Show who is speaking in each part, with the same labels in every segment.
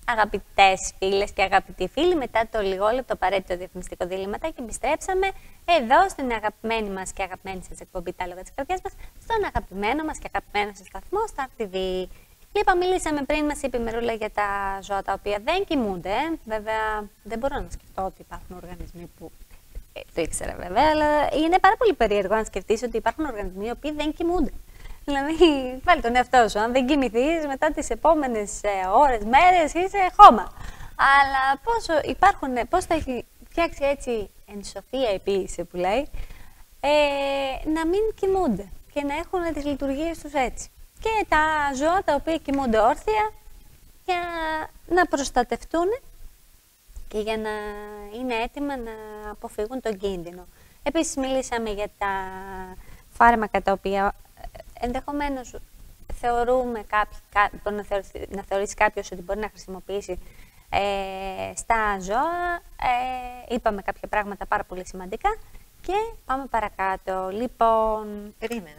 Speaker 1: Αγαπητές φίλες και αγαπητοί φίλοι, μετά το λιγόλεπτο απαραίτητο διαφημιστικό δίλημματάκι, επιστρέψαμε εδώ στην αγαπημένη μας και αγαπημένη σας εκπομπή «Τα Άλογα της Καρδιάς μας», στον αγαπημένο μας και αγαπημένο σας σταθμό Star TV. Λοιπόν, μιλήσαμε πριν, μας είπε η Μερούλα για τα ζώα τα οποία δεν κοιμούνται. Βέβαια, δεν μπορώ να σκεφτώ ότι υπάρχουν οργανισμοί που. Το ήξερα βέβαια, αλλά είναι πάρα πολύ περίεργο να σκεφτείς ότι υπάρχουν οργανισμοί οι οποίοι δεν κοιμούνται. Δηλαδή, βάλει τον εαυτό σου. Αν δεν κοιμηθείς, μετά τις επόμενες ώρες, μέρες, είσαι χώμα. Αλλά πώς θα έχει φτιάξει έτσι εν σοφία η ποίηση που λέει, να μην κοιμούνται και να έχουν τις λειτουργίες τους έτσι. Και τα ζώα τα οποία κοιμούνται όρθια για να προστατευτούν και για να είναι έτοιμα να αποφύγουν τον κίνδυνο. Επίσης, μιλήσαμε για τα φάρμακα τα οποία ενδεχομένως θεωρούμε να θεωρήσει κάποιος ότι μπορεί να χρησιμοποιήσει στα ζώα. Είπαμε κάποια πράγματα πάρα πολύ σημαντικά και πάμε παρακάτω. Λοιπόν,
Speaker 2: περίμενε,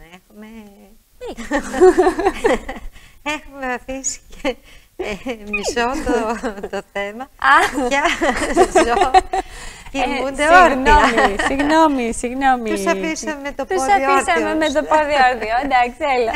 Speaker 2: έχουμε αφήσει και μισό το θέμα. Ποια ζώα κοιμούνται όρθια.
Speaker 1: Συγγνώμη.
Speaker 2: Τους αφήσαμε με το πόδι όρθιο.
Speaker 1: Εντάξει, έλα.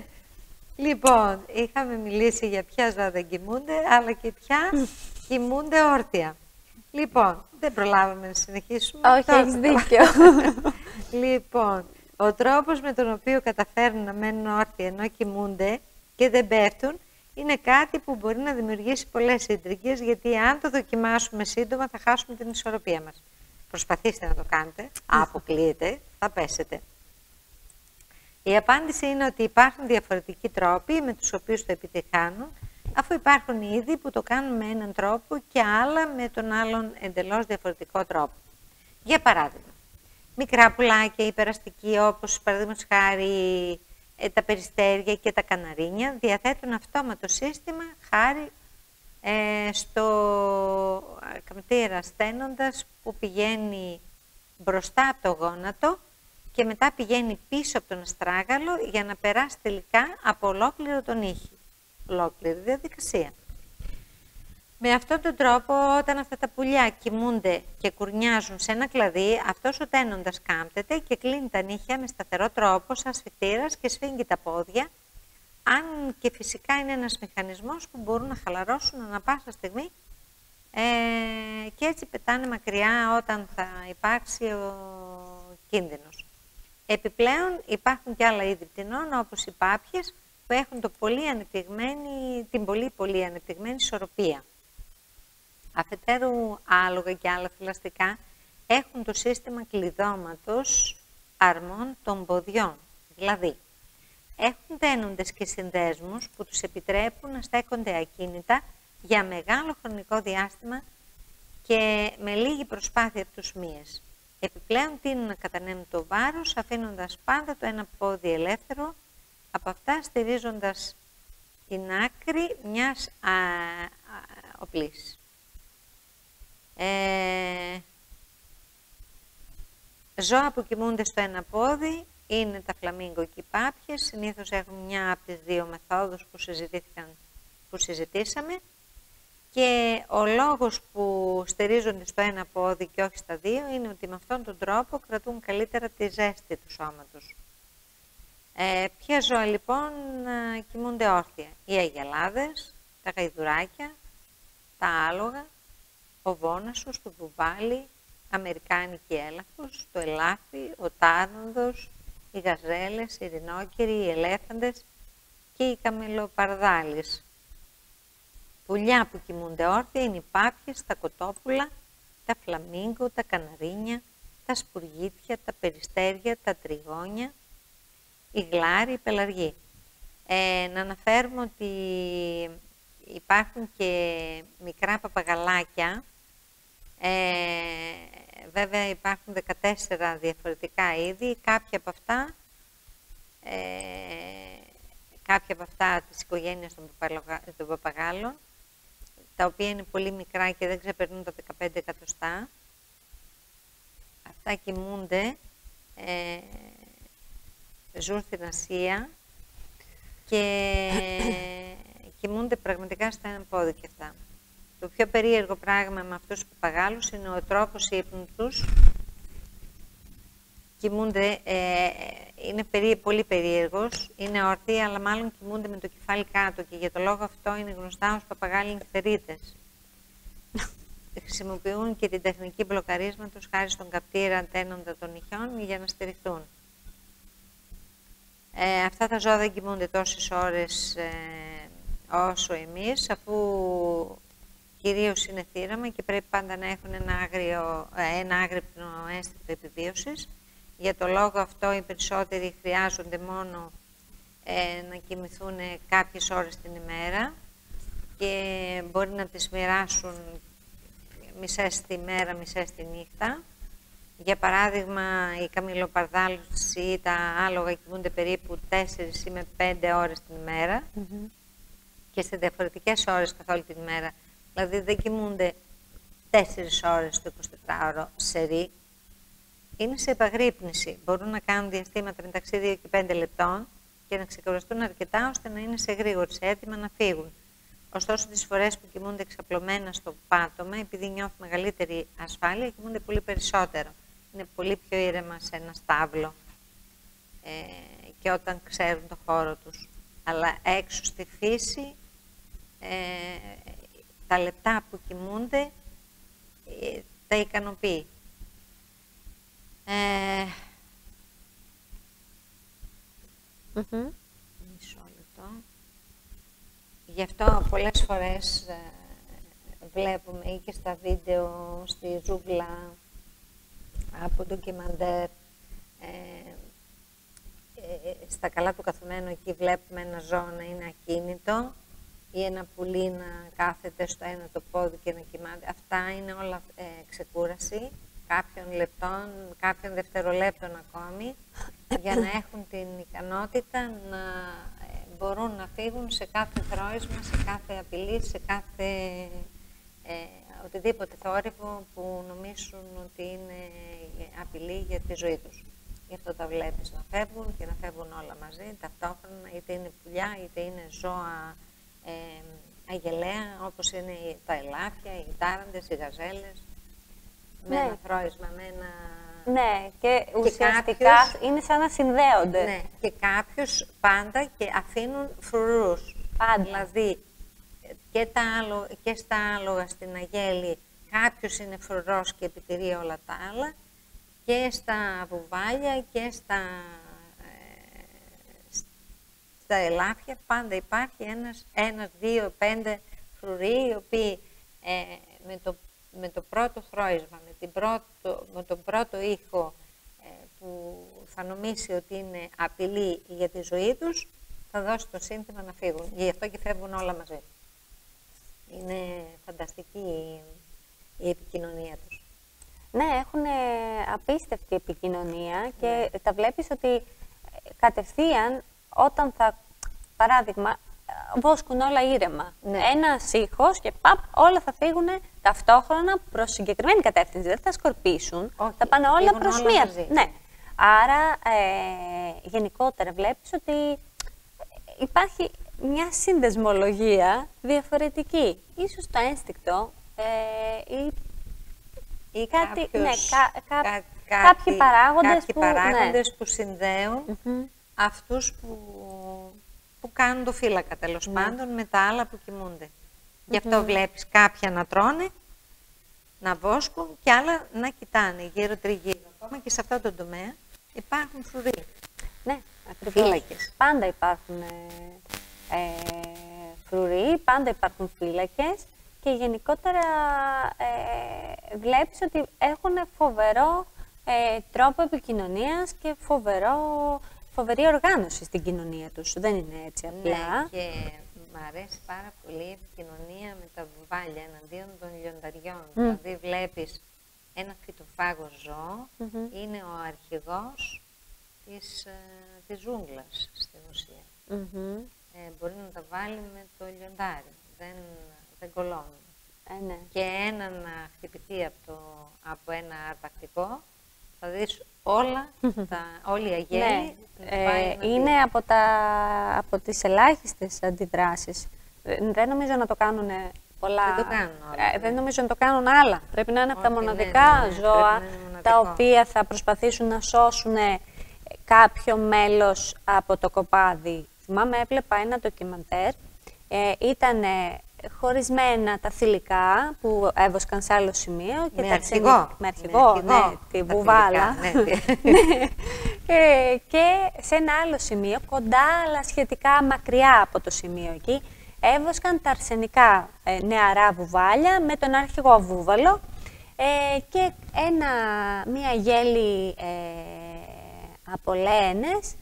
Speaker 2: Λοιπόν, είχαμε μιλήσει για ποια ζώα δεν κοιμούνται, αλλά και ποια κοιμούνται όρθια. Λοιπόν, δεν προλάβαμε να συνεχίσουμε.
Speaker 1: Όχι, έχεις δίκιο.
Speaker 2: Λοιπόν, ο τρόπος με τον οποίο καταφέρνουν να μένουν όρθια ενώ κοιμούνται και δεν πέφτουν είναι κάτι που μπορεί να δημιουργήσει πολλές συντριγγίες, γιατί αν το δοκιμάσουμε σύντομα θα χάσουμε την ισορροπία μας. Προσπαθήστε να το κάνετε, αποκλείεται, θα πέσετε. Η απάντηση είναι ότι υπάρχουν διαφορετικοί τρόποι με τους οποίους το επιτυχάνουν, αφού υπάρχουν είδη που το κάνουν με έναν τρόπο και άλλα με τον άλλον εντελώς διαφορετικό τρόπο. Για παράδειγμα, μικρά πουλάκια υπεραστικοί, όπως παραδείγματος χάρη τα περιστέρια και τα καναρίνια, διαθέτουν αυτόματο σύστημα χάρη στο καμτήρα στένοντας που πηγαίνει μπροστά από το γόνατο και μετά πηγαίνει πίσω από τον αστράγαλο για να περάσει τελικά από ολόκληρο τον ήχη. Ολόκληρη διαδικασία. Με αυτόν τον τρόπο, όταν αυτά τα πουλιά κοιμούνται και κουρνιάζουν σε ένα κλαδί, αυτός ο τένοντας κάμπτεται και κλείνει τα νύχια με σταθερό τρόπο, σαν σφυτήρας, και σφίγγει τα πόδια, αν και φυσικά είναι ένας μηχανισμός που μπορούν να χαλαρώσουν ανά πάσα στιγμή και έτσι πετάνε μακριά όταν θα υπάρξει ο κίνδυνος. Επιπλέον υπάρχουν και άλλα είδη πτηνών, όπως οι πάπιες, που έχουν την πολύ ανεπτυγμένη ισορροπία. Αφετέρου, άλογα και άλλα θηλαστικά έχουν το σύστημα κλειδώματος αρμών των ποδιών, δηλαδή έχουν τένοντες και συνδέσμους που τους επιτρέπουν να στέκονται ακίνητα για μεγάλο χρονικό διάστημα και με λίγη προσπάθεια από τους μύες. Επιπλέον τείνουν να κατανέμουν το βάρος, αφήνοντας πάντα το ένα πόδι ελεύθερο, από αυτά στηρίζοντας την άκρη μιας οπλής. Ζώα που κοιμούνται στο ένα πόδι είναι τα φλαμίγκο και οι πάπιες. Συνήθως έχουν μια από τις δύο μεθόδους που συζητήσαμε, και ο λόγος που στηρίζονται στο ένα πόδι και όχι στα δύο είναι ότι με αυτόν τον τρόπο κρατούν καλύτερα τη ζέστη του σώματος. Ποια ζώα λοιπόν κοιμούνται όρθια? Οι αγελάδες, τα γαϊδουράκια, τα άλογα, ο βόνασος, το βουβάλι, αμερικάνικη έλαφος, το ελάφι, ο τάρανδος, οι γαζέλες, οι ρινόκεροι, οι ελέφαντες και οι καμελοπαρδάλεις. Πουλιά που κοιμούνται όρθια είναι οι πάπιες, τα κοτόπουλα, τα φλαμίγκο, τα καναρίνια, τα σπουργίτια, τα περιστέρια, τα τριγώνια, οι γλάροι, οι πελαργοί. Να αναφέρουμε ότι υπάρχουν και μικρά παπαγαλάκια. Βέβαια υπάρχουν 14 διαφορετικά είδη. Κάποια από αυτά της οικογένειας των παπαγάλων, τα οποία είναι πολύ μικρά και δεν ξεπερνούν τα 15 εκατοστά. Αυτά κοιμούνται, ζουν στην Ασία και κοιμούνται πραγματικά στα ένα πόδι και αυτά. Το πιο περίεργο πράγμα με αυτούς τους παπαγάλους είναι ο τρόπος ύπνου τους. Κοιμούνται, είναι πολύ περίεργος, είναι όρθιοι, αλλά μάλλον κοιμούνται με το κεφάλι κάτω και για το λόγο αυτό είναι γνωστά ως παπαγάλοι νυχτερίτες. Χρησιμοποιούν και την τεχνική μπλοκαρίσματος χάρη στον καπτήρα αντένοντα των νυχιών για να στηριχτούν. Αυτά τα ζώα δεν κοιμούνται τόσες ώρες όσο εμείς, αφού κυρίως είναι θύραμα και πρέπει πάντα να έχουν ένα άγρυπνο αίσθητο επιβίωσης. Για το λόγο αυτό οι περισσότεροι χρειάζονται μόνο να κοιμηθούν κάποιες ώρες την ημέρα και μπορεί να τις μοιράσουν μισές τη μέρα, μισές τη νύχτα. Για παράδειγμα, οι καμιλοπαρδάλους ή τα άλογα κοιμούνται περίπου 4 ή με 5 ώρες την ημέρα και σε διαφορετικές ώρες καθ' όλη την ημέρα. Δηλαδή δεν κοιμούνται 4 ώρες το 24ωρο σερί. Είναι σε επαγρύπνηση. Μπορούν να κάνουν διαστήματα μεταξύ 2 και 5 λεπτών και να ξεκουραστούν αρκετά ώστε να είναι σε γρήγορση, έτοιμα να φύγουν. Ωστόσο, τις φορές που κοιμούνται εξαπλωμένα στο πάτωμα, επειδή νιώθουν μεγαλύτερη ασφάλεια, κοιμούνται πολύ περισσότερο. Είναι πολύ πιο ήρεμα σε ένα στάβλο και όταν ξέρουν το χώρο τους. Αλλά έξω στη φύση, τα λεπτά που κοιμούνται τα ικανοποιεί. Μισό λεπτό. Γι' αυτό πολλές φορές βλέπουμε ή και στα βίντεο στη ζούγκλα από ντοκιμαντέρ, στα καλά του καθομένου εκεί βλέπουμε ένα ζώο να είναι ακίνητο ή ένα πουλί να κάθεται στο ένα το πόδι και να κοιμάται. Αυτά είναι όλα ξεκούραση κάποιων λεπτών, κάποιων δευτερολέπτων ακόμη, για να έχουν την ικανότητα να μπορούν να φύγουν σε κάθε θρώισμα, σε κάθε απειλή, σε κάθε οτιδήποτε θόρυβο που νομίζουν ότι είναι απειλή για τη ζωή τους. Γι' αυτό τα βλέπεις να φεύγουν και να φεύγουν όλα μαζί, ταυτόχρονα, είτε είναι πουλιά, είτε είναι ζώα αγελαία, όπως είναι τα ελάφια, οι τάραντες, οι γαζέλες, με ένα θρώισμα, με ένα...
Speaker 1: Ναι, και ουσιαστικά είναι σαν να συνδέονται.
Speaker 2: Ναι, και κάποιους πάντα και αφήνουν φρουρούς.
Speaker 1: Πάντα.
Speaker 2: Δηλαδή, και στα άλογα στην αγέλη, κάποιος είναι φρουρός και επιτηρεί όλα τα άλλα, και στα βουβάλια και στα ελάφια πάντα υπάρχει ένας, 2, 5 φρουροί, οι οποίοι με το πρώτο θρώισμα, με τον πρώτο ήχο που θα νομίσει ότι είναι απειλή για τη ζωή τους, θα δώσει το σύνθημα να φύγουν. Γι' αυτό και φεύγουν όλα μαζί. Είναι φανταστική η επικοινωνία τους.
Speaker 1: Ναι, έχουν απίστευτη επικοινωνία και τα βλέπεις ότι κατευθείαν όταν θα, παράδειγμα, βόσκουν όλα ήρεμα. Ναι. Ένας ήχος και όλα θα φύγουν ταυτόχρονα προς συγκεκριμένη κατεύθυνση. Δεν θα σκορπίσουν, θα πάνε όλα προς μία. Ναι. Άρα, γενικότερα βλέπεις ότι υπάρχει μια συνδεσμολογία διαφορετική. Ίσως το ένστικτο ή κάτι, κάποιοι παράγοντες
Speaker 2: που συνδέουν αυτούς που κάνουν το φύλακα, τέλος πάντων, με τα άλλα που κοιμούνται. Γι' αυτό βλέπεις κάποια να τρώνε, να βόσκουν και άλλα να κοιτάνε γύρω τριγύρω. Ακόμα και σε αυτό το τομέα υπάρχουν φρουροί.
Speaker 1: Ναι, φύλακες. Πάντα υπάρχουν φρουροί, πάντα υπάρχουν φύλακες και γενικότερα βλέπεις ότι έχουν φοβερό τρόπο επικοινωνίας και φοβερή οργάνωση στην κοινωνία τους. Δεν είναι έτσι απλά.
Speaker 2: Ναι, και μ' αρέσει πάρα πολύ η επικοινωνία με τα βουβάλια εναντίον των λιονταριών. Δηλαδή βλέπεις ένα φυτοφάγο ζώο, είναι ο αρχηγός της ζούγκλας στην ουσία. Μπορεί να τα βάλει με το λιοντάρι, δεν κολώνουν.
Speaker 1: Ναι.
Speaker 2: Και ένα να χτυπηθεί από ένα αρπακτικό, θα δεις όλη η αγέλη.
Speaker 1: Ναι. Είναι από τις ελάχιστες αντιδράσεις. Δεν νομίζω να το κάνουν πολλά.
Speaker 2: Δεν το κάνουν όλα.
Speaker 1: Δεν νομίζω να το κάνουν άλλα. Πρέπει να είναι από τα μοναδικά ζώα τα οποία θα προσπαθήσουν να σώσουν κάποιο μέλος από το κοπάδι. Θυμάμαι, έβλεπα ένα ντοκιμαντέρ. Ήταν χωρισμένα τα θηλυκά που έβοσκαν σε άλλο σημείο. Και
Speaker 2: με αρχηγό.
Speaker 1: Με αρχηγό, ναι, τη βουβάλα. Και σε ένα άλλο σημείο, κοντά αλλά σχετικά μακριά από το σημείο εκεί, έβοσκαν τα αρσενικά νεαρά βουβάλια με τον αρχηγό βούβαλο και μία γέλη από λαένες,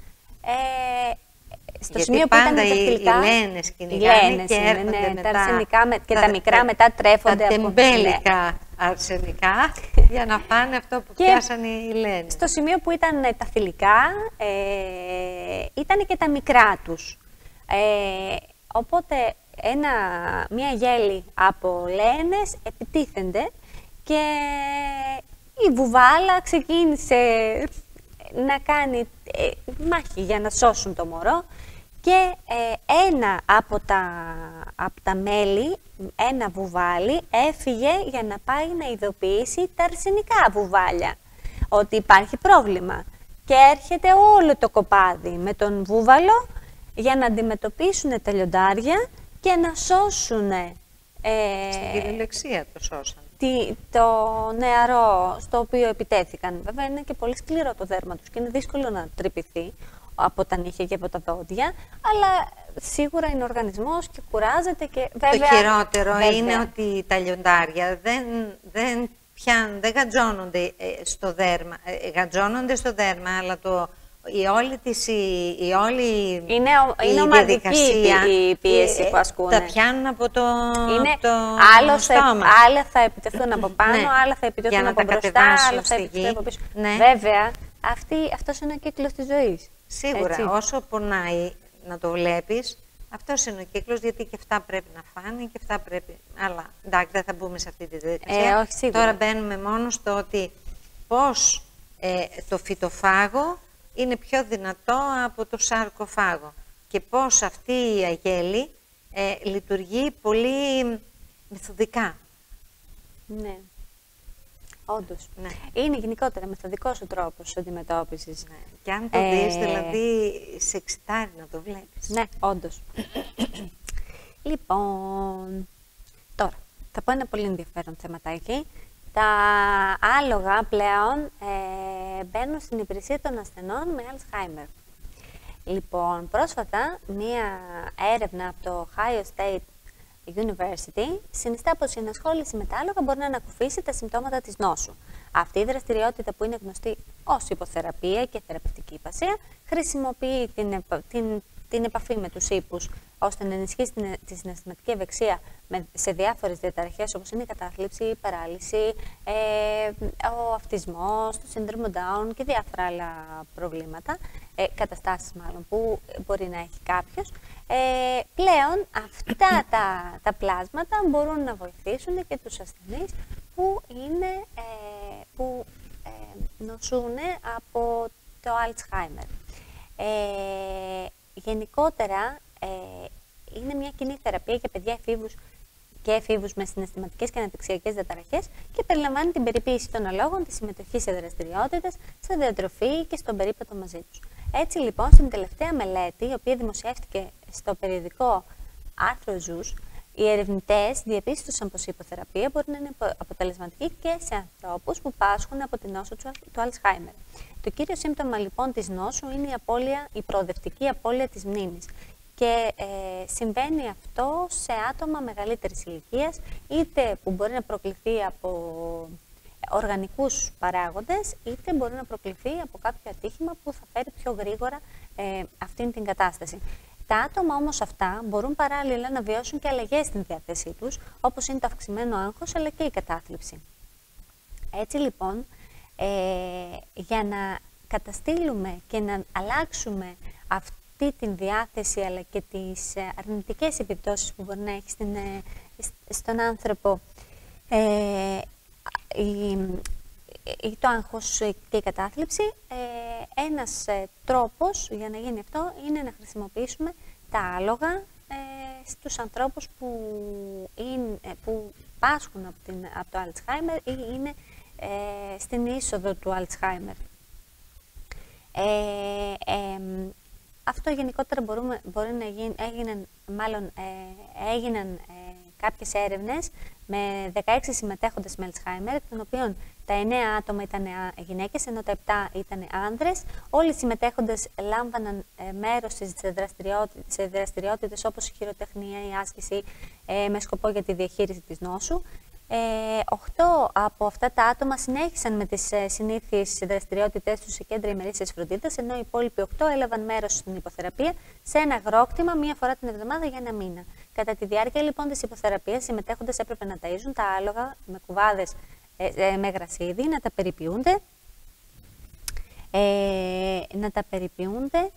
Speaker 1: στο σημείο που ήταν τα θηλυκά.
Speaker 2: Οι λαένες κυνηγάνε και έρχονται μετά.
Speaker 1: Τα αρσενικά και τα μικρά μετά τρέφονται
Speaker 2: από... Τα τεμπέλικα αρσενικά για να φάνε αυτό που πιάσανε οι λαένες.
Speaker 1: Στο σημείο που ήταν τα θηλυκά, ήταν και τα μικρά τους. Οπότε μία γέλη από λαένες επιτίθενται και η βουβάλα ξεκίνησε να κάνει μάχη για να σώσουν το μωρό και ένα από τα μέλη, ένα βουβάλι, έφυγε για να πάει να ειδοποιήσει τα αρσενικά βουβάλια ότι υπάρχει πρόβλημα και έρχεται όλο το κοπάδι με τον βούβαλο για να αντιμετωπίσουν τα λιοντάρια και να σώσουν.
Speaker 2: Στην κυριολεξία το σώσαν.
Speaker 1: Το νεαρό στο οποίο επιτέθηκαν. Βέβαια είναι και πολύ σκληρό το δέρμα τους και είναι δύσκολο να τρυπηθεί από τα νύχια και από τα δόντια, αλλά σίγουρα είναι οργανισμός και κουράζεται και βέβαια...
Speaker 2: Το χειρότερο είναι ότι τα λιοντάρια δεν γατζώνονται στο δέρμα. Γατζώνονται στο δέρμα, αλλά η όλη
Speaker 1: διαδικασία, η πίεση που ασκούν.
Speaker 2: Τα πιάνουν από το
Speaker 1: στόμα. Άλλα θα επιτεθούν από πάνω, άλλα θα επιτεθούν από μπροστά, άλλα θα επιτεθούν από πίσω. Ναι. Βέβαια, αυτός είναι ο κύκλος της ζωής.
Speaker 2: Σίγουρα, έτσι. Όσο πονάει να το βλέπεις, αυτός είναι ο κύκλος, γιατί και αυτά πρέπει να φάνε και αυτά πρέπει... Αλλά εντάξει, δεν θα μπούμε σε αυτή τη διαδικασία.
Speaker 1: Όχι, σίγουρα.
Speaker 2: Τώρα μπαίνουμε μόνο στο ότι πώς το φυτοφάγο είναι πιο δυνατό από το σαρκοφάγο και πώς αυτή η αγέλη λειτουργεί πολύ μεθοδικά.
Speaker 1: Ναι, όντως.
Speaker 2: Ναι.
Speaker 1: Είναι γενικότερα μεθοδικός ο τρόπος αντιμετώπισης.
Speaker 2: Ναι. Και αν το δεις, δηλαδή, σε εξητάρει να το βλέπεις.
Speaker 1: Ναι, όντως. Λοιπόν, τώρα, θα πω ένα πολύ ενδιαφέρον θεματάκι. Τα άλογα πλέον μπαίνουν στην υπηρεσία των ασθενών με Alzheimer. Λοιπόν, πρόσφατα μία έρευνα από το Ohio State University συνιστά πως η ενασχόληση με τα άλογα μπορεί να ανακουφίσει τα συμπτώματα της νόσου. Αυτή η δραστηριότητα, που είναι γνωστή ως υποθεραπεία και θεραπευτική υπασία, χρησιμοποιεί την επαφή με τους ύπους ώστε να ενισχύσει τη συναισθηματική ευεξία σε διάφορες διαταραχές όπως είναι η κατάθλιψη, η παράλυση, ο αυτισμός, το σύνδρομο Down και διάφορα άλλα προβλήματα, καταστάσεις μάλλον που μπορεί να έχει κάποιος. Πλέον αυτά τα πλάσματα μπορούν να βοηθήσουν και τους ασθενείς που νοσούν από το Alzheimer. Γενικότερα, είναι μια κοινή θεραπεία για παιδιά εφήβους με συναισθηματικές και αναπτυξιακές διαταραχές και περιλαμβάνει την περιποίηση των αλόγων, τη συμμετοχή σε δραστηριότητες, σε διατροφή και στον περίπατο μαζί τους. Έτσι λοιπόν, στην τελευταία μελέτη, η οποία δημοσιεύτηκε στο περιοδικό Άρθρο Zoos, οι ερευνητές διαπίστωσαν πως η υποθεραπεία μπορεί να είναι αποτελεσματική και σε ανθρώπους που πάσχουν από την νόσο του Alzheimer. Το κύριο σύμπτωμα λοιπόν της νόσου είναι η προοδευτική απώλεια της μνήμης και συμβαίνει αυτό σε άτομα μεγαλύτερης ηλικίας, είτε που μπορεί να προκληθεί από οργανικούς παράγοντες, είτε μπορεί να προκληθεί από κάποιο ατύχημα που θα φέρει πιο γρήγορα αυτήν την κατάσταση. Τα άτομα όμως αυτά μπορούν παράλληλα να βιώσουν και αλλαγές στην διάθεσή τους, όπως είναι το αυξημένο άγχος αλλά και η κατάθλιψη. Έτσι λοιπόν, για να καταστήλουμε και να αλλάξουμε αυτή την διάθεση αλλά και τις αρνητικές επιπτώσεις που μπορεί να έχει στον άνθρωπο το άγχος και η κατάθλιψη, ένας τρόπος για να γίνει αυτό είναι να χρησιμοποιήσουμε τα άλογα στους ανθρώπους που που πάσχουν από το Αλτσχάιμερ ή είναι στην είσοδο του Αλτσχάιμερ. Αυτό γενικότερα μπορεί να γίνει, έγιναν κάποιες έρευνες με 16 συμμετέχοντες με Αλτσχάιμερ, εκ των οποίων τα 9 άτομα ήταν γυναίκες, ενώ τα 7 ήταν άνδρες. Όλοι οι συμμετέχοντες λάμβαναν μέρος σε δραστηριότητες όπως η χειροτεχνία, η άσκηση με σκοπό για τη διαχείριση της νόσου. 8 από αυτά τα άτομα συνέχισαν με τις συνήθειες δραστηριότητες τους σε κέντρα ημερήσιας φροντίδας, ενώ οι υπόλοιποι 8 έλαβαν μέρος στην υποθεραπεία σε ένα αγρόκτημα μία φορά την εβδομάδα για ένα μήνα. Κατά τη διάρκεια λοιπόν της υποθεραπείας, οι συμμετέχοντες έπρεπε να ταΐζουν τα άλογα με κουβάδες με γρασίδι, να τα περιποιούνται,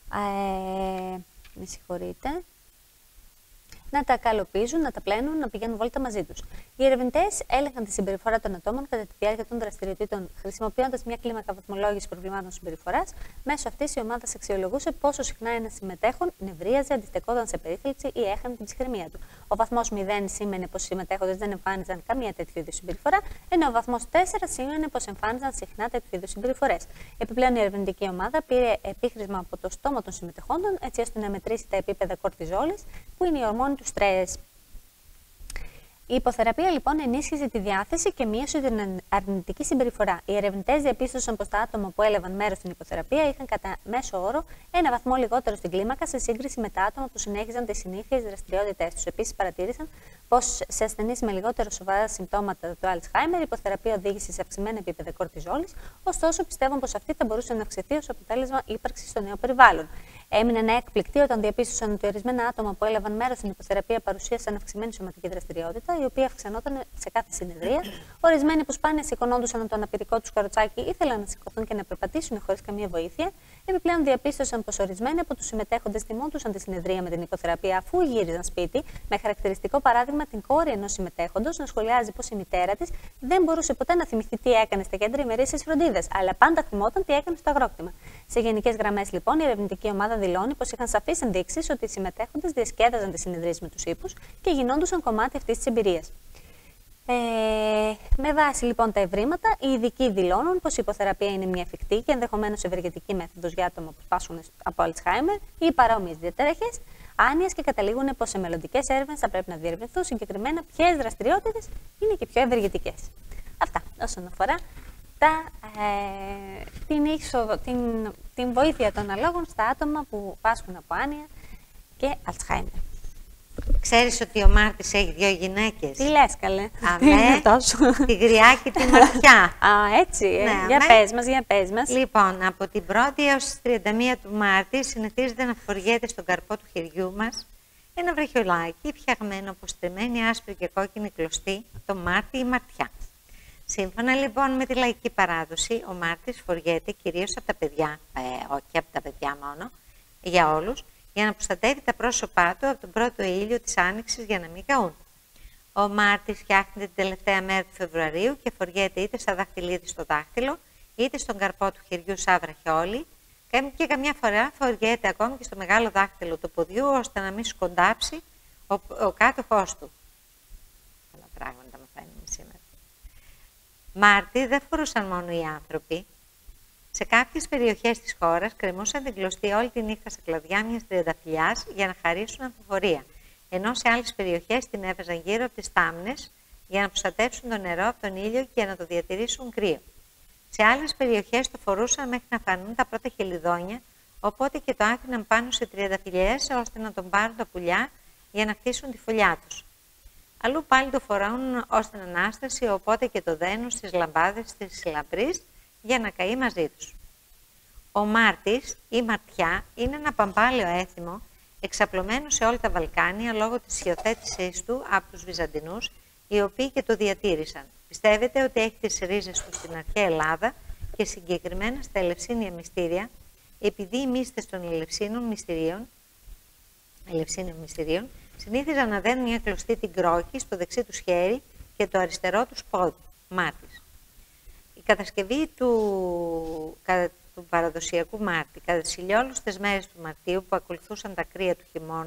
Speaker 1: με συγχωρείτε, να τα καλοπίζουν, να τα πλένουν, να πηγαίνουν βόλτα μαζί τους. Οι ερευνητές έλεγχαν τη συμπεριφορά των ατόμων κατά τη διάρκεια των δραστηριοτήτων, χρησιμοποιώντας μια κλίμακα βαθμολόγησης προβλημάτων συμπεριφοράς. Μέσω αυτής η ομάδα αξιολογούσε πόσο συχνά ένας συμμετέχον νευρίαζε, αντιστεκόταν σε περίθαλψη ή έχανε την ψυχραιμία του. Ο βαθμός 0 σήμαινε πως οι συμμετέχοντες δεν εμφάνιζαν καμία τέτοιου είδους συμπεριφορά, ενώ ο βαθμός 4 σήμαινε πως εμφάνιζαν συχνά τέτοιου είδους συμπεριφορές. Επιπλέον, η ερευνητική ομάδα πήρε επίχρησμα από το στόμα των συμμετεχόντων, έτσι ώστε να μετρήσει τα επίπεδα κορτιζόλης, που είναι η ορμόνη του στρες. Η υποθεραπεία λοιπόν ενίσχυσε τη διάθεση και μείωσε την αρνητική συμπεριφορά. Οι ερευνητές διαπίστωσαν πως τα άτομα που έλαβαν μέρος στην υποθεραπεία είχαν κατά μέσο όρο ένα βαθμό λιγότερο στην κλίμακα σε σύγκριση με τα άτομα που συνέχιζαν τις συνήθειες δραστηριότητές τους. Επίσης, παρατήρησαν πως σε ασθενείς με λιγότερο σοβαρά συμπτώματα του Αλτσχάιμερ, η υποθεραπεία οδήγησε σε αυξημένα επίπεδα κορτιζόλης, ωστόσο πιστεύουν πως αυτή θα μπορούσε να αυξηθεί ως αποτέλεσμα ύπαρξης στο νέο περιβάλλον. Έμειναν έκπληκτοι όταν διαπίστωσαν ότι ορισμένα άτομα που έλαβαν μέρος στην υποθεραπεία παρουσίασαν αυξημένη σωματική δραστηριότητα, η οποία αυξανόταν σε κάθε συνεδρία. Ορισμένοι που σπάνια σηκωνόντουσαν από το αναπηρικό του καροτσάκι ήθελαν να σηκωθούν και να περπατήσουν χωρίς καμία βοήθεια. Επιπλέον, διαπίστωσαν πως ορισμένοι από τους συμμετέχοντες θυμόντουσαν τη συνεδρία με την υποθεραπεία αφού γύριζαν σπίτι, με χαρακτηριστικό παράδειγμα την κόρη ενός συμμετέχοντος να σχολιάζει πως η μητέρα της δεν μπορούσε ποτέ να θυμηθεί τι έκανε στα κέντρα ημερήσιας φροντίδας, αλλά πάντα θυμόταν τι έκανε στο αγρόκτημα. Σε γενικές γραμμές, λοιπόν, η ερευνητική ομάδα δηλώνει πως είχαν σαφείς ενδείξεις ότι οι συμμετέχοντες διασκέδαζαν τις συνεδρίες με τους ύπους και γινόντουσαν κομμάτι αυτής της εμπειρίας. Με βάση λοιπόν τα ευρήματα, οι ειδικοί δηλώνουν πως η υποθεραπεία είναι μια εφικτή και ενδεχομένως ευεργετική μέθοδος για άτομα που πάσχουν από Αλτσχάιμερ ή παρόμοιες διαταραχές, άνοιες, και καταλήγουν πως σε μελλοντικές έρευνες θα πρέπει να διερευνηθούν συγκεκριμένα ποιες δραστηριότητες είναι και πιο ευεργετικές. Αυτά όσον αφορά την βοήθεια των αλόγων στα άτομα που πάσχουν από άνοια και Αλτσχάιμερ.
Speaker 2: Ξέρεις ότι ο Μάρτης έχει 2 γυναίκες.
Speaker 1: Τι λες, καλέ.
Speaker 2: Αμέ, τη Γριά και τη Ματιά.
Speaker 1: Α, έτσι.
Speaker 2: Ναι,
Speaker 1: Για πες μας.
Speaker 2: Λοιπόν, από την 1η έως τις 31 του Μάρτη συνηθίζεται να φοριέται στον καρπό του χεριού μας ένα βραχιολάκι φτιαγμένο από στριμμένη άσπρη και κόκκινη κλωστή, το Μάρτι ή Ματιά. Σύμφωνα λοιπόν με τη λαϊκή παράδοση, ο Μάρτης φοριέται κυρίως από τα παιδιά, όχι από τα παιδιά μόνο, για όλους, για να προστατεύει τα πρόσωπά του από τον πρώτο ήλιο της άνοιξης για να μην καούν. Ο Μάρτης φτιάχνεται την τελευταία μέρα του Φεβρουαρίου και φοριέται είτε σαν δαχτυλίδι στο δάχτυλο, είτε στον καρπό του χεριού σαν βραχιόλι, και καμιά φορά φοριέται ακόμη και στο μεγάλο δάχτυλο του ποδιού, ώστε να μην σκοντάψει ο κάτοχός του. Καλά πράγματα μαθαίνουμε σήμερα. Μάρτι δεν φορούσαν μόνο οι άνθρωποι. Σε κάποιες περιοχές της χώρας κρεμούσαν την κλωστή όλη τη νύχτα σε κλαδιά μιας τριανταφυλλιάς για να χαρίσουν αμφιφορία, ενώ σε άλλες περιοχές την έβαζαν γύρω από τις τάμνες για να προστατεύσουν το νερό από τον ήλιο και να το διατηρήσουν κρύο. Σε άλλες περιοχές το φορούσαν μέχρι να φανούν τα πρώτα χελιδόνια, οπότε και το άφηναν πάνω σε τριανταφυλλιές ώστε να τον πάρουν τα πουλιά για να χτίσουν τη φωλιά τους. Αλλού πάλι το φοράουν ως την Ανάσταση, οπότε και το δένουν στις λαμπάδες της λαμπρής για να καεί μαζί τους. Ο Μάρτης ή Ματιά είναι ένα παμπάλαιο έθιμο εξαπλωμένο σε όλα τα Βαλκάνια λόγω της υιοθέτησής του από τους Βυζαντινούς, οι οποίοι και το διατήρησαν. Πιστεύετε ότι έχει τις ρίζες του στην αρχαία Ελλάδα και συγκεκριμένα στα Ελευσίνια μυστήρια, επειδή οι μύστες των Ελευσίνων μυστηρίων συνήθιζαν να δένουν μια κλωστή την κρόκη στο δεξί του χέρι και το αριστερό του πόδι, Μάρτης. Η κατασκευή του παραδοσιακού Μάρτη κατά τις ηλιόλουστες μέρες του Μαρτίου που ακολουθούσαν τα κρύα του χειμώνα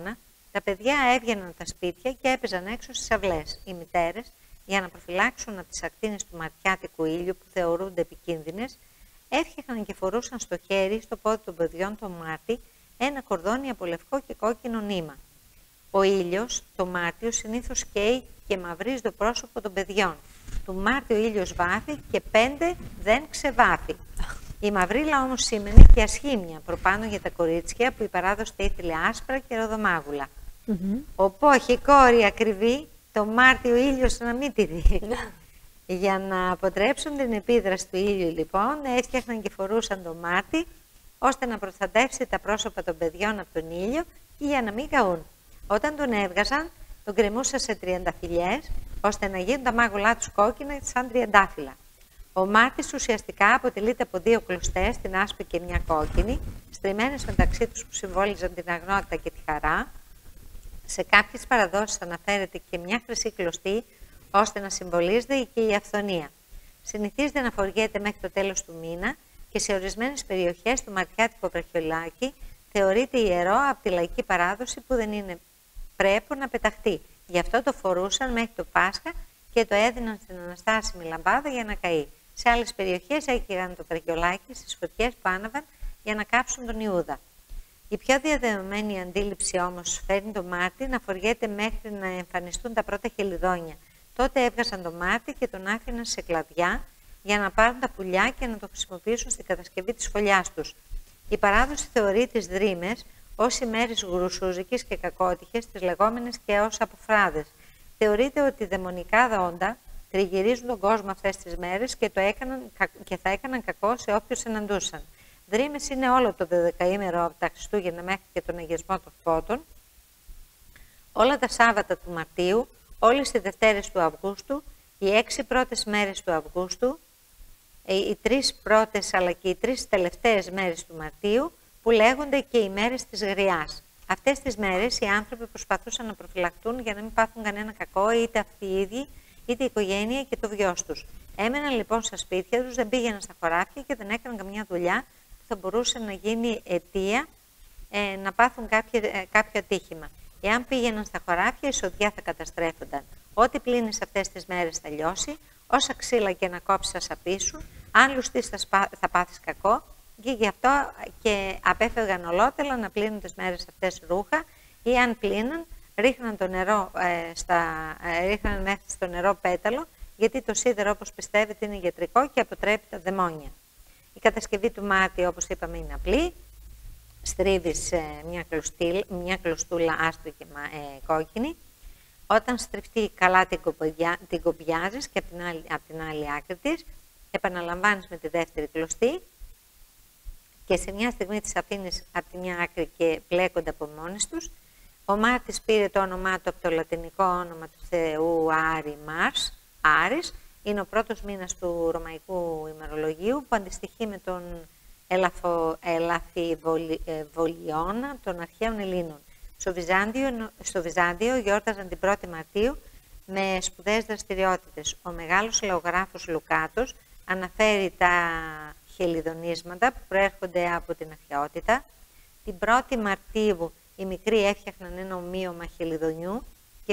Speaker 2: Τα παιδιά έβγαιναν από τα σπίτια και έπαιζαν έξω στις αυλές. Οι μητέρες, για να προφυλάξουν από τις ακτίνες του μαρτιάτικου ήλιου που θεωρούνται επικίνδυνες, έφτιαχναν και φορούσαν στο χέρι ή στο πόδι των παιδιών το Μάρτι ένα κορδόνι από λευκό και κόκκινο νήμα. Ο ήλιος, το Μάρτιο, συνήθως καίει και μαυρίζει το πρόσωπο των παιδιών. Του Μάρτιο ο ήλιος βάφει και 5 δεν ξεβάφει. Η μαυρίλα όμως σήμαινε και ασχήμια προπάνω για τα κορίτσια που η παράδοση τα ήθελε άσπρα και ροδομάγουλα. Οπόχη κόρη ακριβή, το Μάρτιο ήλιος να μην τη δει. Για να αποτρέψουν την επίδραση του ήλιου, λοιπόν, έφτιαχναν και φορούσαν το Μάρτι, ώστε να προστατεύσει τα πρόσωπα των παιδιών από τον ήλιο και για να μην καούν. Όταν τον έβγαζαν, τον κρεμούσαν σε τριανταφυλλιές, ώστε να γίνουν τα μάγουλά τους κόκκινα σαν τριαντάφυλλα. Ο Μάρτης ουσιαστικά αποτελείται από 2 κλωστές, την άσπρη και μια κόκκινη, στριμμένες μεταξύ τους που συμβόλιζαν την αγνότητα και τη χαρά. Σε κάποιες παραδόσεις αναφέρεται και μια χρυσή κλωστή, ώστε να συμβολίζεται και η αυθονία. Συνηθίζεται να φοριέται μέχρι το τέλος του μήνα και σε ορισμένες περιοχές του μαρτιάτικο βραχιολάκι θεωρείται ιερό από τη λαϊκή παράδοση που δεν είναι πρέπει να πεταχτεί. Γι' αυτό το φορούσαν μέχρι το Πάσχα και το έδιναν στην αναστάσιμη λαμπάδα για να καεί. Σε άλλες περιοχές έκυγαν το βραχιολάκι στις φωτιές που άναβαν για να κάψουν τον Ιούδα. Η πιο διαδεδομένη αντίληψη όμως φέρνει το Μάρτι να φοριέται μέχρι να εμφανιστούν τα πρώτα χελιδόνια. Τότε έβγασαν το Μάρτι και τον άφηναν σε κλαδιά για να πάρουν τα πουλιά και να το χρησιμοποιήσουν στην κατασκευή της φωλιάς τους. Η παράδοση θεωρεί τις δρύμες ως ημέρες γρουσούζικες και κακότυχες, τις λεγόμενες και ως αποφράδες. Θεωρείται ότι δαιμονικά δόντα τριγυρίζουν τον κόσμο αυτές τις μέρες και θα έκαναν κακό σε όποιους συναντούσαν. Δρύμες είναι όλο το 12ήμερο από τα Χριστούγεννα μέχρι και τον Αγιασμό των Φώτων, όλα τα Σάββατα του Μαρτίου, όλες οι Δευτέρες του Αυγούστου, οι 6 πρώτες μέρες του Αυγούστου, οι 3 πρώτες αλλά και οι 3 τελευταίες μέρες του Μαρτίου, που λέγονται και οι μέρες της γριάς. Αυτές τις μέρες οι άνθρωποι προσπαθούσαν να προφυλαχτούν για να μην πάθουν κανένα κακό, είτε αυτοί οι ίδιοι, είτε η οικογένεια και το βιός τους. Έμεναν λοιπόν στα σπίτια τους, δεν πήγαιναν στα χωράφια και δεν έκαναν καμιά δουλειά που θα μπορούσε να γίνει αιτία να πάθουν κάποιο ατύχημα. Εάν πήγαιναν στα χωράφια, η σοδιά θα καταστρέφονταν. Ό,τι πλύνεις αυτές τις μέρες θα λιώσει, όσα ξύλα και να κόψεις θα σαπίσουν, αν λουστείς θα πάθεις κακό, και γι' αυτό και απέφευγαν ολότελα να πλύνουν τις μέρες αυτές ρούχα, ή αν πλύναν, ρίχναν μέσα στο νερό πέταλο, γιατί το σίδερο, όπως πιστεύετε, είναι γιατρικό και αποτρέπει τα δαιμόνια. Η κατασκευή του Μάρτι, όπως είπαμε, είναι απλή. Στρίβεις μια κλωστούλα άσπρη και κόκκινη. Όταν στριφτεί καλά την κομπιάζεις και από την άλλη άκρη της, επαναλαμβάνεις με τη δεύτερη κλωστή και σε μια στιγμή τις αφήνεις από τη μια άκρη και πλέκονται από μόνες τους. Ο Μάρτης πήρε το όνομά του από το λατινικό όνομα του θεού Άρη Μάρς, Άρης. Είναι ο πρώτος μήνας του ρωμαϊκού ημερολογίου που αντιστοιχεί με τον Ελαφιβολιώνα των αρχαίων Ελλήνων. Στο Βυζάντιο γιόρταζαν την 1η Μαρτίου με σπουδαίες δραστηριότητες. Ο μεγάλος λαογράφος Λουκάτος αναφέρει τα χελιδονίσματα που προέρχονται από την αρχαιότητα. Την 1η Μαρτίου οι μικροί έφτιαχναν ένα ομοίωμα χελιδονιού και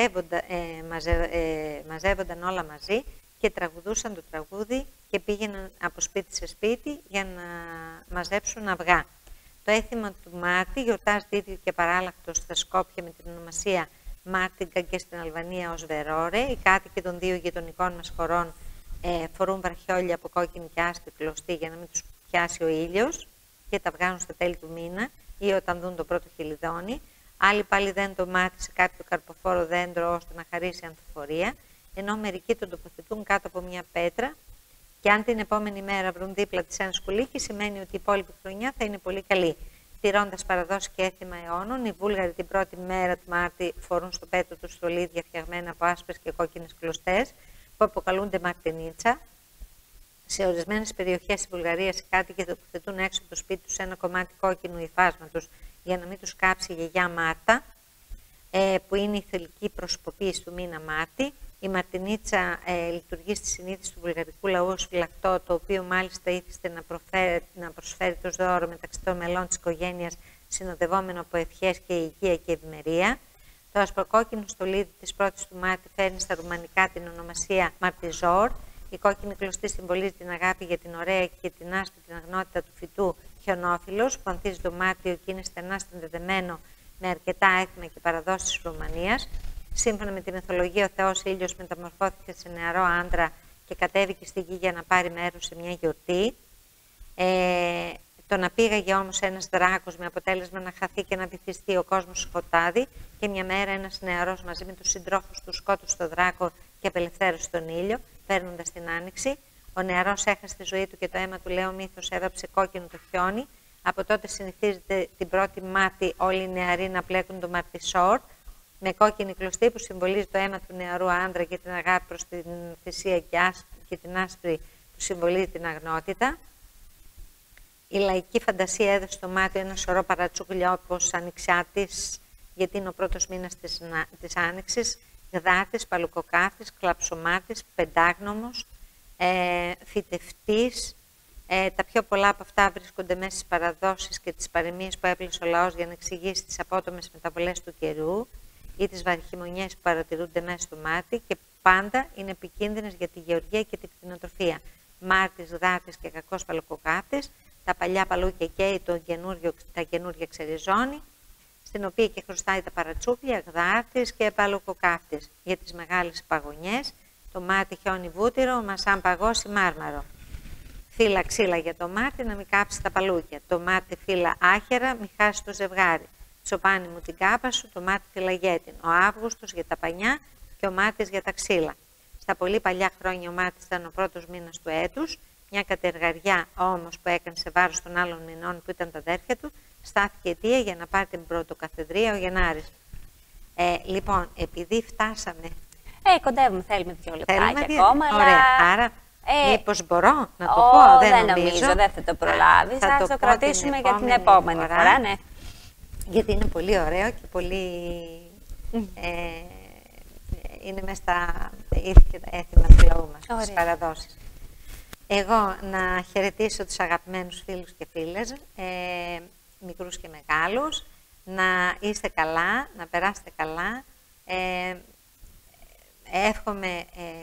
Speaker 2: μαζεύονταν όλα μαζί και τραγουδούσαν το τραγούδι και πήγαιναν από σπίτι σε σπίτι για να μαζέψουν αυγά. Το έθιμα του Μάρτι γιορτάζεται ίδιο και παράλλακτο στα Σκόπια με την ονομασία Μάρτιγκα και στην Αλβανία ως Βερόρε. Οι κάτοικοι των 2 γειτονικών μας χωρών φορούν βραχιόλια από κόκκινη και άσπρη κλωστή για να μην τους πιάσει ο ήλιος και τα βγάζουν στα τέλη του μήνα ή όταν δουν το πρώτο χελιδόνι. Άλλοι πάλι δένουν το Μάρτι σε κάποιο καρποφόρο δέντρο ώστε να χαρίσει ανθοφορία, ενώ μερικοί τον τοποθετούν κάτω από μια πέτρα και αν την επόμενη μέρα βρουν δίπλα της ένα σκουλίκι, σημαίνει ότι η υπόλοιπη χρονιά θα είναι πολύ καλή. Τηρώντας παραδόσεις και έθιμα αιώνων, οι Βούλγαροι την πρώτη μέρα του Μάρτη φορούν στο πέτο τους στολίδια φτιαγμένα από άσπρες και κόκκινες κλωστές που αποκαλούνται Μαρτινίτσα. Σε ορισμένες περιοχές της Βουλγαρίας οι κάτοικοι τοποθετούν έξω από το σπίτι τους ένα κομμάτι κόκκινου υφάσματος για να μην τους κάψει η γιαγιά Μάρτα, που είναι η θελική προσωποποίηση του μήνα Μάρτη. Η Μαρτινίτσα λειτουργεί στη συνείδηση του βουλγαρικού λαού ως φυλακτό, το οποίο μάλιστα ήθιστε να προσφέρει το δώρο μεταξύ των μελών της οικογένειας συνοδευόμενο από ευχές και υγεία και ευημερία. Το ασπροκόκκινο στολίδι της πρώτης του Μάρτη φέρνει στα ρουμανικά την ονομασία Μαρτιζόρ. Η κόκκινη κλωστή συμβολίζει την αγάπη για την ωραία και την άσπρη την αγνότητα του φυτού χιονόφυλλος, που ανθίζει το Μάρτιο και είναι στενά συνδεδεμένο με αρκετά έθιμα και παραδόσεις της Ρουμανίας. Σύμφωνα με τη μυθολογία, ο Θεός Ήλιος μεταμορφώθηκε σε νεαρό άντρα και κατέβηκε στη γη για να πάρει μέρος σε μια γιορτή. Τον απήγαγε όμως ένας δράκος με αποτέλεσμα να χαθεί και να βυθιστεί ο κόσμος σκοτάδι, και μια μέρα ένας νεαρός μαζί με τους συντρόφους του σκότωσε τον δράκο και απελευθέρωσε τον ήλιο, παίρνοντας την άνοιξη. Ο νεαρός έχασε τη ζωή του και το αίμα του, λέει ο μύθος, έδαψε κόκκινο το χιόνι. Από τότε συνηθίζεται την πρώτη Μάρτη όλοι οι νεαροί να πλέκουν το Μαρτισόρ, με κόκκινη κλωστή που συμβολίζει το αίμα του νεαρού άντρα και την αγάπη προς την θυσία και την άσπρη που συμβολίζει την αγνότητα. Η λαϊκή φαντασία έδωσε στο Μάρτιο ένα σωρό παρατσούκλια, όπως Ανοιξιάτης, γιατί είναι ο πρώτος μήνας της Άνοιξης, Γδάτης, Παλουκοκάρτης, Κλαψωμάτης, Πεντάγνωμος, Φυτευτής. Τα πιο πολλά από αυτά βρίσκονται μέσα στις παραδόσεις και τις παροιμίες που έπλεσε ο λαός για να εξηγήσει τις απότομες μεταβολές του καιρού ή τις βαρχημονιές που παρατηρούνται μέσα στο Μάρτι, και πάντα είναι επικίνδυνες για τη γεωργία και την κτηνοτροφία. Μάρτης, Γδάτης και κακός Παλουκοκάρτης. Τα παλιά παλούκια καίει τα καινούργια ξεριζώνει, στην οποία και χρωστάει τα παρατσούκλια, Γδάτης και Παλουκοκάρτης. Για τις μεγάλες παγωνιές, το Μάρτι χιόνι βούτυρο, μα σαν παγώσει μάρμαρο. Φύλλα ξύλα για το Μάρτι, να μην κάψει τα παλούκια. Το Μάρτι φύλλα άχερα, μη χάσει το ζευγάρι. Τσοπάνι μου την κάπα σου, το Μάρτι φυλαγέτην. Ο Αύγουστος για τα πανιά και ο Μάρτης για τα ξύλα. Στα πολύ παλιά χρόνια ο Μάρτης ήταν ο πρώτος μήνας του έτους. Μια κατεργαριά όμως που έκανε σε βάρος των άλλων μηνών που ήταν τα αδέρφια του, στάθηκε αιτία για να πάρει την πρωτοκαθεδρία ο Γενάρης. Λοιπόν, επειδή φτάσαμε...
Speaker 1: Κοντεύουμε, θέλουμε 2 λεπτάκια ακόμα, αλλά...
Speaker 2: Ωραία, άρα μήπως μπορώ να το πω, δεν νομίζω.
Speaker 1: Δεν θα το προλάβεις, θα το κρατήσουμε για την επόμενη φορά, ναι.
Speaker 2: Γιατί είναι πολύ ωραίο και πολύ... είναι μέσα στα ήθη και τα έθιμα του λαού μας, στις παραδόσεις. Εγώ να χαιρετήσω τους αγαπημένους φίλους και φίλες, μικρούς και μεγάλους, να είστε καλά, να περάσετε καλά. Εύχομαι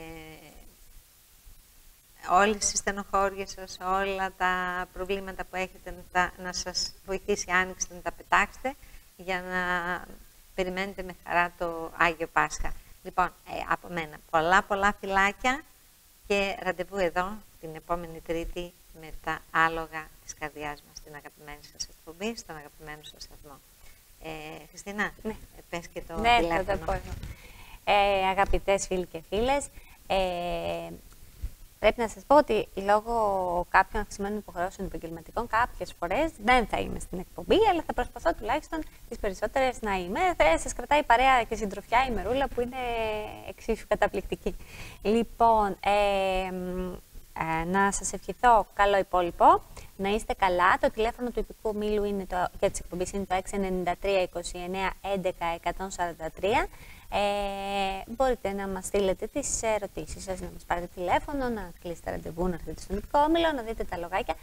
Speaker 2: όλες τις στενοχώριες σας, όλα τα προβλήματα που έχετε να σας βοηθήσει η Άνοιξη να τα πετάξετε, για να περιμένετε με χαρά το Άγιο Πάσχα. Λοιπόν, από μένα πολλά φιλάκια και ραντεβού εδώ την επόμενη Τρίτη με τα άλογα της καρδιάς μας, στην αγαπημένη σας εκπομπή, στον αγαπημένο σας σταθμό. Χριστίνα,
Speaker 1: ναι.
Speaker 2: Πες και το
Speaker 1: τηλέφωνο.
Speaker 2: Ναι, θα το πω.
Speaker 1: Αγαπητές φίλοι και φίλες, πρέπει να σας πω ότι λόγω κάποιων αυξημένων υποχρεώσεων επαγγελματικών κάποιες φορές δεν θα είμαι στην εκπομπή, αλλά θα προσπαθώ τουλάχιστον τις περισσότερες να είμαι. Θα σας κρατάει παρέα και συντροφιά η Μερούλα, που είναι εξίσου καταπληκτική. Λοιπόν, να σας ευχηθώ καλό υπόλοιπο, να είστε καλά. Το τηλέφωνο του Ιππικού Ομίλου είναι για τις εκπομπές είναι το 693 29 11 143. Μπορείτε να μας στείλετε τις ερωτήσεις σας, να μας πάρετε τηλέφωνο, να κλείσετε ραντεβού, να έρθετε στον Ιππικό Όμιλο, να δείτε τα λογάκια.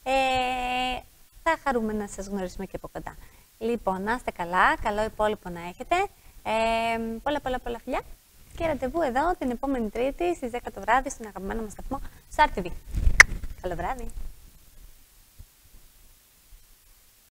Speaker 1: Θα χαρούμε να σας γνωρίσουμε και από κοντά. Λοιπόν, να είστε καλά, καλό υπόλοιπο να έχετε. Πολλά φιλιά. Και ραντεβού εδώ την επόμενη Τρίτη στις 10 το βράδυ στον αγαπημένο μας σταθμό Star TV. Καλό βράδυ!